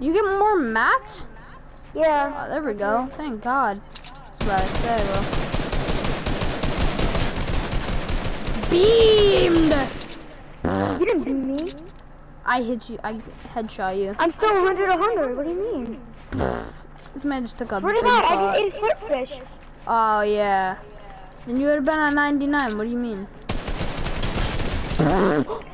You get more mats? Yeah. Oh, there we go. Thank God. That's what I say, bro. Beamed! You didn't beat me. I hit you. I headshot you. I'm still 100. What do you mean? This man just took a Swear big to God, I pot. just ate a swordfish. Oh, yeah. Then you would have been at 99. What do you mean?